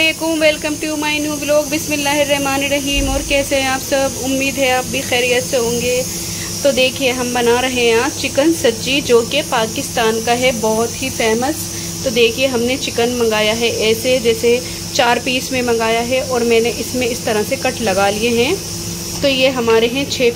वालेकुम, welcome to my new blog. बिस्मिल्लाहिर्रहमानिर्रहीम। और कैसे हैं आप सब? उम्मीद है आप भी खैरियत से होंगे। तो देखिए हम बना रहे हैं आज चिकन सज्जी, जो कि पाकिस्तान का है, बहुत ही फेमस। तो देखिए हमने चिकन मंगाया है ऐसे, जैसे 4 पीस में मंगाया है और मैंने इसमें इस तरह से कट लगा लिए हैं। तो ये हमारे हैं 6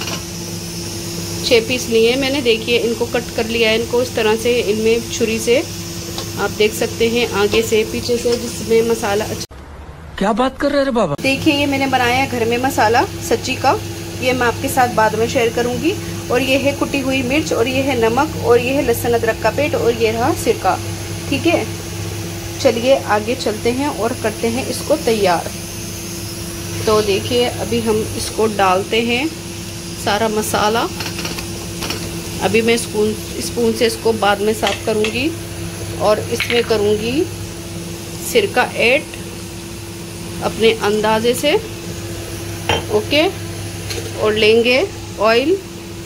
पीस लिए मैंने। देखिए इनको कट कर लिया है, इनको इस तरह से, इनमें छुरी से आप देख सकते हैं, आगे से पीछे से, जिसमें मसाला। अच्छा क्या बात कर रहे हैं बाबा। देखिए ये मैंने बनाया है घर में मसाला सज्जी का, ये मैं आपके साथ बाद में शेयर करूंगी। और ये है कुटी हुई मिर्च, और ये है नमक, और ये है लहसुन अदरक का पेस्ट, और ये रहा सिरका। ठीक है, चलिए आगे चलते हैं और करते हैं इसको तैयार। तो देखिए अभी हम इसको डालते हैं सारा मसाला। अभी मैं स्पून से इसको बाद में साफ करूंगी और इसमें करूंगी सिरका ऐड अपने अंदाजे से। ओके, और लेंगे ऑयल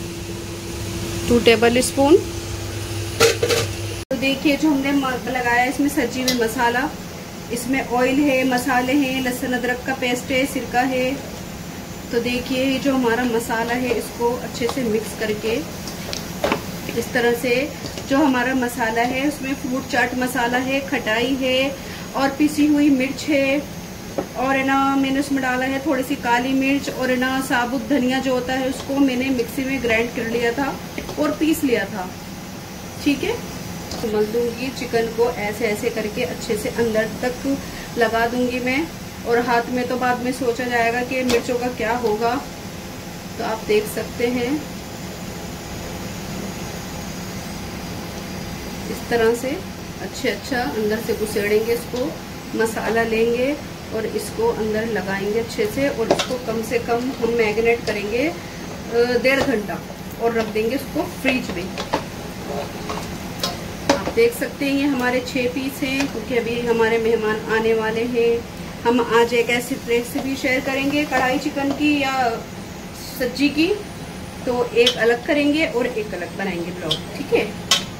2 टेबल स्पून। तो देखिए जो हमने लगाया इसमें सब्जी में मसाला, इसमें ऑयल है, मसाले हैं, लहसुन अदरक का पेस्ट है, सिरका है। तो देखिए ये जो हमारा मसाला है इसको अच्छे से मिक्स करके इस तरह से, जो हमारा मसाला है उसमें फ्रूट चाट मसाला है, खटाई है, और पिसी हुई मिर्च है, और है ना मैंने उसमें डाला है थोड़ी सी काली मिर्च, और है ना साबुत धनिया जो होता है उसको मैंने मिक्सी में ग्राइंड कर लिया था और पीस लिया था। ठीक है, तो मल दूंगी चिकन को ऐसे ऐसे करके अच्छे से अंदर तक लगा दूंगी मैं। और हाथ में तो बाद में सोचा जाएगा कि मिर्चों का क्या होगा। तो आप देख सकते हैं इस तरह से अच्छा अंदर से घुसेड़ेंगे इसको, मसाला लेंगे और इसको अंदर लगाएंगे अच्छे से, और इसको कम से कम हम मैरिनेट करेंगे 1.5 घंटा और रख देंगे इसको फ्रिज में। आप देख सकते हैं ये हमारे 6 पीस हैं, क्योंकि अभी हमारे मेहमान आने वाले हैं। हम आज एक ऐसी रेसिपी शेयर करेंगे कढ़ाई चिकन की या सब्जी की, तो एक अलग करेंगे और एक अलग बनाएंगे ब्लॉग। ठीक है,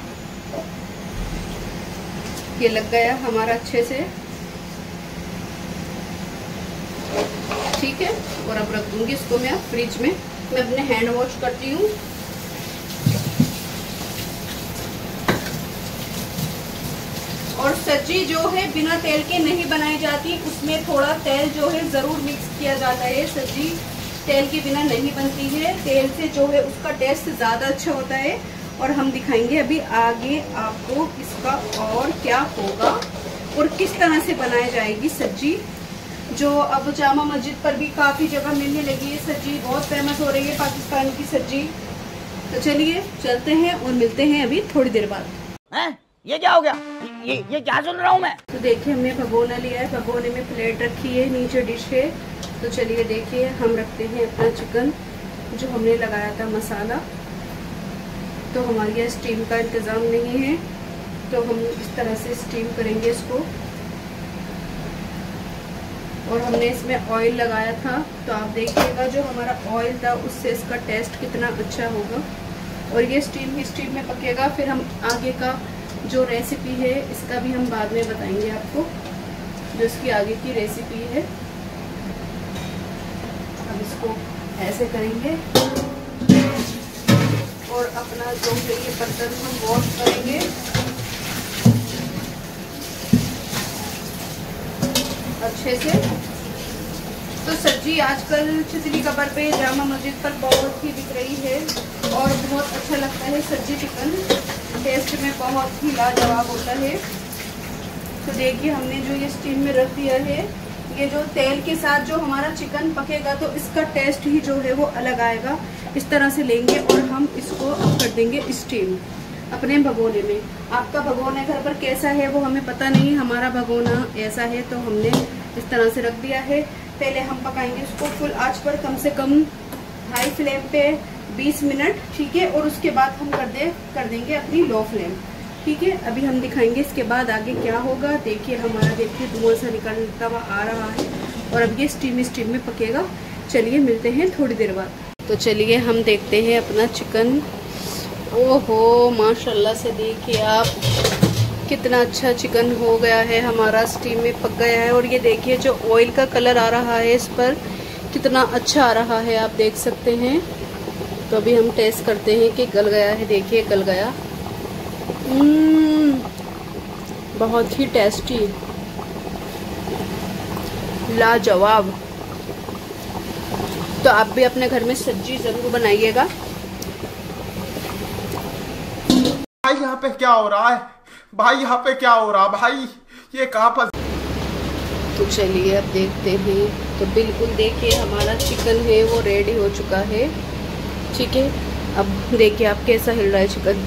ये लग गया हमारा अच्छे से। ठीक है, और अब रख दूंगी इसको मैं फ्रिज में। मैं अपने हैंड वॉश करती हूँ। और सब्जी जो है बिना तेल के नहीं बनाई जाती, उसमें थोड़ा तेल जो है जरूर मिक्स किया जाता है। सब्जी तेल के बिना नहीं बनती है, तेल से जो है उसका टेस्ट ज्यादा अच्छा होता है। और हम दिखाएंगे अभी आगे आपको इसका और क्या होगा और किस तरह से बनाई जाएगी सब्जी, जो अब जामा मस्जिद पर भी काफी जगह मिलने लगी है। सब्जी बहुत फेमस हो रही है पाकिस्तान की सब्जी। तो चलिए चलते हैं और मिलते हैं अभी थोड़ी देर बाद। हैं? ये क्या हो गया? ये क्या सुन रहा हूँ मैं? तो देखिए हमने भगोना लिया है, भगोने में प्लेट रखी है, नीचे डिश है। तो चलिए देखिए हम रखते हैं अपना चिकन जो हमने लगाया था मसाला। तो हमारे यहाँ स्टीम का इंतज़ाम नहीं है, तो हम इस तरह से स्टीम करेंगे इसको। और हमने इसमें ऑयल लगाया था, तो आप देखिएगा जो हमारा ऑयल था उससे इसका टेस्ट कितना अच्छा होगा। और ये स्टीम में पकेगा। फिर हम आगे का जो रेसिपी है इसका भी हम बाद में बताएंगे आपको, जो इसकी आगे की रेसिपी है। अब इसको ऐसे करेंगे और अपना जो है ये बर्तन हम वॉश करेंगे। अच्छे से। तो सब्जी आजकल चितली कबर पे, जामा मस्जिद पर बहुत ही बिक रही है और बहुत अच्छा लगता है सब्जी चिकन, टेस्ट में बहुत ही लाजवाब होता है। तो देखिए हमने जो ये स्टीम में रख दिया है, ये जो तेल के साथ जो हमारा चिकन पकेगा तो इसका टेस्ट ही जो है वो अलग आएगा। इस तरह से लेंगे और हम इसको अब कर देंगे स्टीम अपने भगोने में। आपका भगोना घर पर कैसा है वो हमें पता नहीं, हमारा भगोना ऐसा है तो हमने इस तरह से रख दिया है। पहले हम पकाएंगे इसको फुल आंच पर, कम से कम हाई फ्लेम पे 20 मिनट। ठीक है, और उसके बाद हम कर देंगे अपनी लो फ्लेम। ठीक है, अभी हम दिखाएंगे इसके बाद आगे क्या होगा। देखिए हमारा धुआं सा निकलता हुआ आ रहा है और अब ये स्टीम में पकेगा। चलिए मिलते हैं थोड़ी देर बाद। तो चलिए हम देखते हैं अपना चिकन। ओहो माशाल्लाह से देखिए आप, कितना अच्छा चिकन हो गया है हमारा, स्टीम में पक गया है। और ये देखिए जो ऑयल का कलर आ रहा है इस पर कितना अच्छा आ रहा है, आप देख सकते हैं। तो अभी हम टेस्ट करते हैं कि गल गया है। देखिए गल गया, बहुत ही टेस्टी, लाजवाब। तो आप भी अपने घर में सब्जी जरूर बनाइएगा। भाई यहाँ पे क्या हो रहा है? भाई यहाँ पे क्या हो रहा है? भाई ये कहाँ पर? तो चलिए अब देखते हैं। तो बिल्कुल देखिए हमारा चिकन है वो रेडी हो चुका है। ठीक है, अब देखिए आप कैसा हिल रहा है चिकन।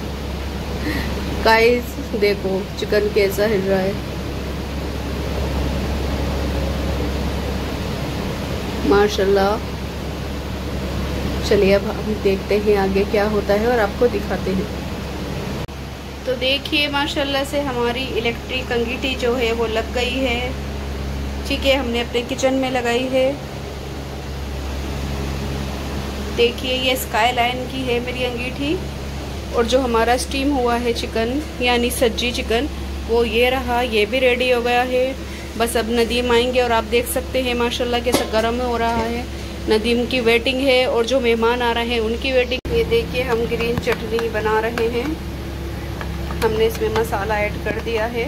गाइस देखो चिकन कैसा हिल रहा है, माशाल्लाह। चलिए अब हम देखते हैं आगे क्या होता है और आपको दिखाते हैं। तो देखिए माशाल्लाह से हमारी इलेक्ट्रिक अंगीठी जो है वो लग गई है। ठीक है, हमने अपने किचन में लगाई है। देखिए ये स्काई लाइन की है मेरी अंगीठी। और जो हमारा स्टीम हुआ है चिकन यानी सज्जी चिकन, वो ये रहा, ये भी रेडी हो गया है। बस अब नदीम आएंगे और आप देख सकते हैं माशाल्लाह कैसा गर्म हो रहा है। नदीम की वेटिंग है और जो मेहमान आ रहे हैं उनकी वेटिंग। ये देखिए हम ग्रीन चटनी बना रहे हैं। हमने इसमें मसाला ऐड कर दिया है।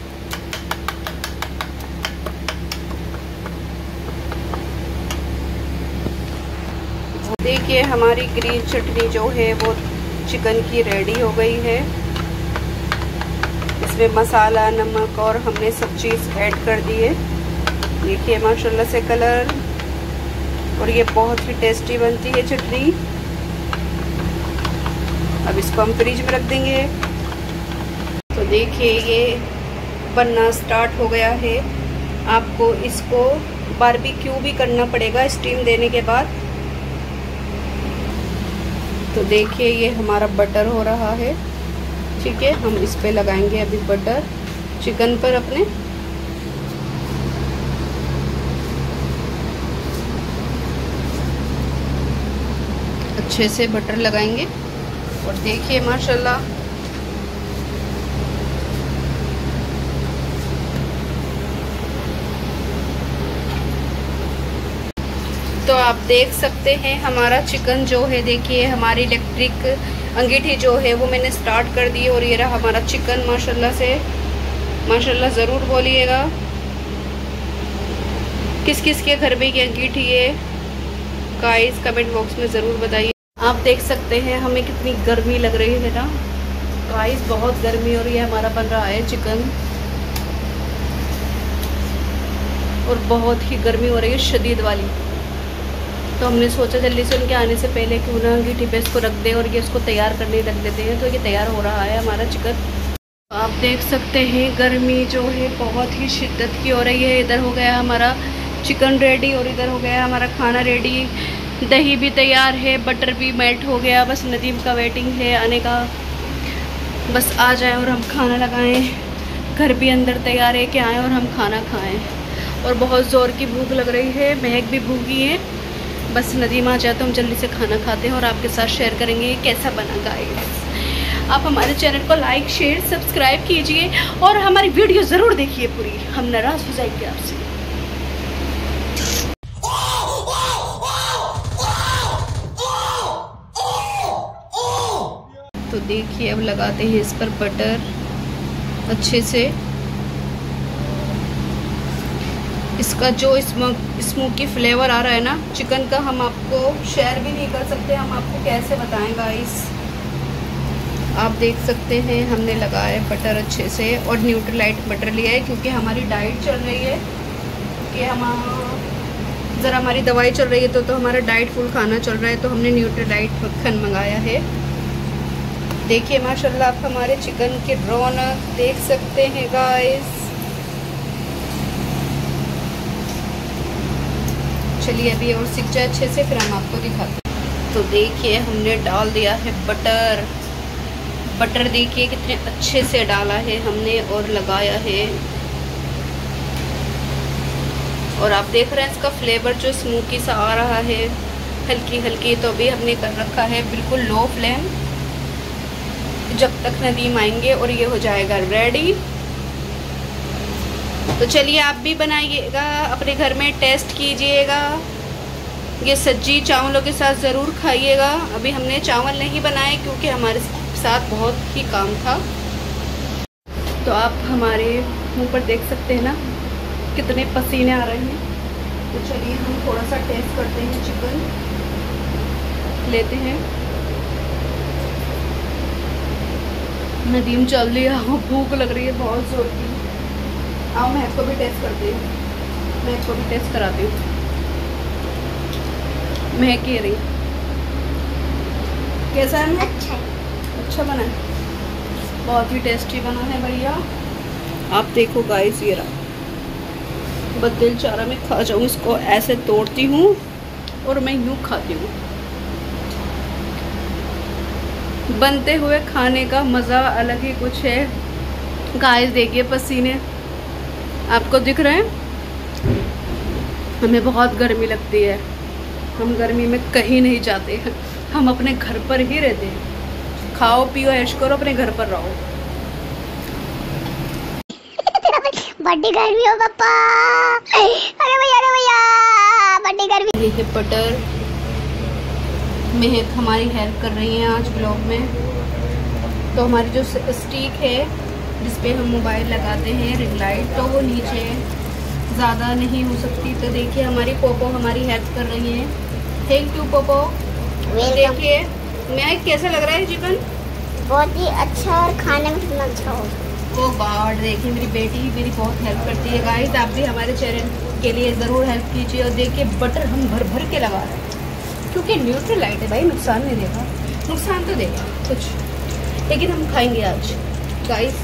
देखिए हमारी ग्रीन चटनी जो है वो चिकन की रेडी हो गई है। इसमें मसाला, नमक और हमने सब चीज़ ऐड कर दी है। देखिए माशाल्लाह से कलर, और ये बहुत ही टेस्टी बनती है चटनी। अब इसको हम फ्रिज में रख देंगे। तो देखिए ये बनना स्टार्ट हो गया है। आपको इसको बारबेक्यू भी करना पड़ेगा स्टीम देने के बाद। तो देखिए ये हमारा बटर हो रहा है। ठीक है, हम इस पे लगाएंगे अभी बटर चिकन पर अपने। अच्छे से बटर लगाएंगे। और देखिए माशाल्लाह तो आप देख सकते हैं हमारा चिकन जो है, देखिए हमारी इलेक्ट्रिक अंगीठी जो है वो मैंने स्टार्ट कर दी। और ये रहा हमारा चिकन माशाल्लाह से। माशाल्लाह ज़रूर बोलिएगा किस किस के घर में ये अंगीठी है, गाइस कमेंट बॉक्स में ज़रूर बताइए। आप देख सकते हैं हमें कितनी गर्मी लग रही है ना गाइस, बहुत गर्मी। और ये हमारा बन रहा है चिकन और बहुत ही गर्मी हो रही है शदीद वाली। तो हमने सोचा जल्दी से उनके आने से पहले क्यों ना अंगीठी पे इसको रख दें और ये इसको तैयार करने लग देते हैं। तो ये तैयार हो रहा है हमारा चिकन। आप देख सकते हैं गर्मी जो है बहुत ही शिद्दत की हो रही है। इधर हो गया हमारा चिकन रेडी और इधर हो गया हमारा खाना रेडी। दही भी तैयार है, बटर भी मेल्ट हो गया। बस नदीम का वेटिंग है आने का, बस आ जाए और हम खाना लगाएं। घर भी अंदर तैयार है कि आएँ और हम खाना खाएं। और बहुत ज़ोर की भूख लग रही है, महक भी भूखी है। बस नदीम आ जाए तो हम जल्दी से खाना खाते हैं और आपके साथ शेयर करेंगे कैसा बना गाइस। आप हमारे चैनल को लाइक, शेयर, सब्सक्राइब कीजिए और हमारी वीडियो ज़रूर देखिए पूरी। हम नाराज़ हो जाएंगे आपसे। तो देखिए अब लगाते हैं इस पर बटर अच्छे से। इसका जो स्मोकी फ्लेवर आ रहा है ना चिकन का, हम आपको शेयर भी नहीं कर सकते, हम आपको कैसे बताएं गाइस। आप देख सकते हैं हमने लगाया है बटर अच्छे से और न्यूट्रीलाइट बटर लिया है क्योंकि हमारी डाइट चल रही है। कि हम ज़रा हमारी दवाई चल रही है तो हमारा डाइट फुल खाना चल रहा है, तो हमने न्यूट्रीलाइट मक्खन मंगाया है। देखिए माशाल्लाह आप हमारे चिकन की रौनक देख सकते हैं गाइस। चलिए अभी और सीख जाए अच्छे से फिर हम आपको दिखाते हैं। तो देखिए हमने डाल दिया है बटर। बटर देखिए कितने अच्छे से डाला है हमने और लगाया है। और आप देख रहे हैं इसका फ्लेवर जो स्मोकी सा आ रहा है हल्की हल्की। तो अभी हमने कर रखा है बिल्कुल लो फ्लेम। जब तक नदीम आएंगे और ये हो जाएगा रेडी। तो चलिए आप भी बनाइएगा, अपने घर में टेस्ट कीजिएगा। ये सब्जी चावलों के साथ ज़रूर खाइएगा। अभी हमने चावल नहीं बनाए क्योंकि हमारे साथ बहुत ही काम था। तो आप हमारे मुंह पर देख सकते हैं ना कितने पसीने आ रहे हैं। तो चलिए हम थोड़ा सा टेस्ट करते हैं। चिकन लेते हैं। नदीम जल्दी आओ, भूख लग रही है बहुत जोर की। आओ मैं इसको भी टेस्ट करती हूँ, मैं इसको भी टेस्ट कराती हूँ। मैं कह रही कैसा है? अच्छा है। अच्छा बना है, बहुत ही टेस्टी बना है भैया। आप देखो गाइस, ये रहा। बस दिल चाह रहा मैं खा जाऊँ इसको। ऐसे तोड़ती हूँ और मैं यूँ खाती हूँ। बनते हुए खाने का मज़ा अलग ही कुछ है। गाइस देखिए पसीने आपको दिख रहे हैं। हमें बहुत गर्मी लगती है, हम गर्मी में कहीं नहीं जाते हैं, हम अपने घर पर ही रहते हैं। खाओ पियो ऐश करो, अपने घर पर रहो। बड़ी गर्मी हो पापा। अरे भैया बड़ी गर्मी। ये बटर महक हमारी हेल्प कर रही हैं आज ब्लॉग में। तो हमारी जो स्टिक है जिसपे हम मोबाइल लगाते हैं, रिंग लाइट, तो वो नीचे ज़्यादा नहीं हो सकती। तो देखिए हमारी पोपो हमारी हेल्प कर रही है। थैंक यू पोपो। देखिए मैं कैसा लग रहा है चिकन? बहुत ही अच्छा और खाने में कितना अच्छा हो। वो गॉड, देखिए मेरी बेटी मेरी बहुत हेल्प करती है। गाइस आप भी हमारे चैनल के लिए ज़रूर हेल्प कीजिए। और देखिए बटर हम भर भर के लगा रहे हैं क्योंकि न्यूट्रल लाइट है भाई, नुकसान नहीं देगा। नुकसान तो देगा कुछ, लेकिन हम खाएंगे आज गाइस।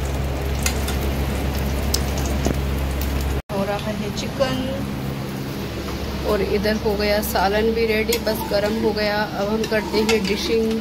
हो रहा है चिकन और इधर हो गया सालन भी रेडी, बस गरम हो गया। अब हम करते हैं डिशिंग।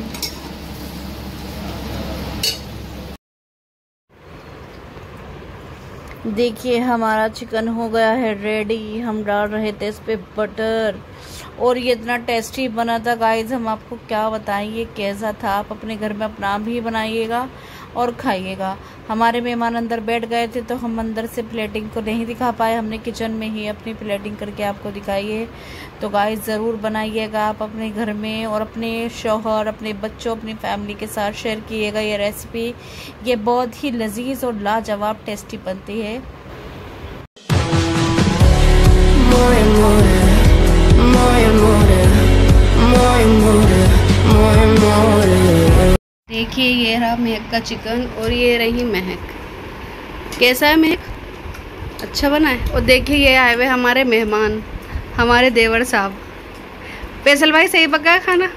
देखिए हमारा चिकन हो गया है रेडी। हम डाल रहे थे इस पे बटर और ये इतना टेस्टी बना था गाइस, हम आपको क्या बताएं ये कैसा था। आप अपने घर में अपना भी बनाइएगा और खाइएगा। हमारे मेहमान अंदर बैठ गए थे तो हम अंदर से प्लेटिंग को नहीं दिखा पाए, हमने किचन में ही अपनी प्लेटिंग करके आपको दिखाई है। तो गाइस ज़रूर बनाइएगा आप अपने घर में और अपने शौहर, अपने बच्चों, अपनी फैमिली के साथ शेयर कीजिएगा ये रेसिपी। ये बहुत ही लजीज और लाजवाब टेस्टी बनती है। देखिए ये रहा महक का चिकन और ये रही महक। कैसा है महक? अच्छा बना है। और देखिए ये आए हुए हमारे मेहमान, हमारे देवर साहब। फैसल भाई सही पका है खाना?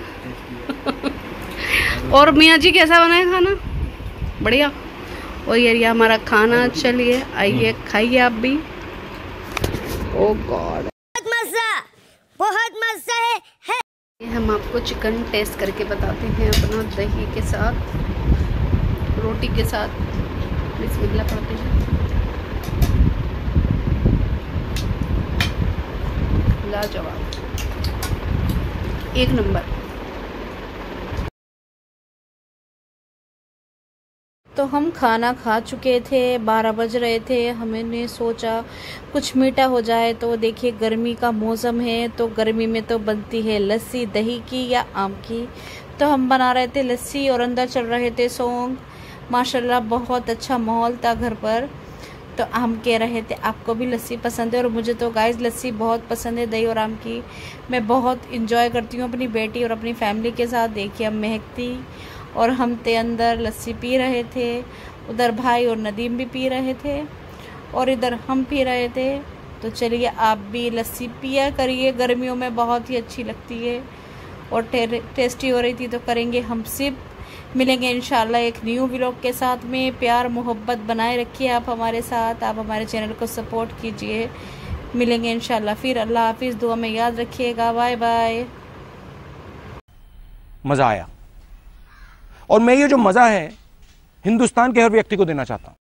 और मियाँ जी कैसा बना है खाना? बढ़िया। और ये हमारा खाना, चलिए आइए खाइए आप भी। ओ गॉड बहुत मजा है। हम आपको चिकन टेस्ट करके बताते हैं अपना दही के साथ, रोटी के साथ। बिस्मिल्लाह पड़ते हैं। लाजवाब, एक नंबर। तो हम खाना खा चुके थे, 12 बज रहे थे। हमने सोचा कुछ मीठा हो जाए। तो देखिए गर्मी का मौसम है तो गर्मी में तो बनती है लस्सी, दही की या आम की। तो हम बना रहे थे लस्सी और अंदर चल रहे थे सॉन्ग। माशाल्लाह बहुत अच्छा माहौल था घर पर। तो हम कह रहे थे आपको भी लस्सी पसंद है और मुझे तो गाइस लस्सी बहुत पसंद है, दही और आम की। मैं बहुत इंजॉय करती हूँ अपनी बेटी और अपनी फैमिली के साथ। देखिए हम महकती और हम ते अंदर लस्सी पी रहे थे, उधर भाई और नदीम भी पी रहे थे और इधर हम पी रहे थे। तो चलिए आप भी लस्सी पिया करिए, गर्मियों में बहुत ही अच्छी लगती है और टेस्टी हो रही थी। तो करेंगे हम सिप। मिलेंगे इंशाल्लाह एक न्यू व्लॉग के साथ में। प्यार मोहब्बत बनाए रखिए आप हमारे साथ, आप हमारे चैनल को सपोर्ट कीजिए। मिलेंगे इंशाल्लाह फिर। अल्लाह हाफिज़, दुआ में याद रखिएगा। Bye bye. मज़ा आया और मैं ये जो मज़ा है हिंदुस्तान के हर व्यक्ति को देना चाहता हूँ।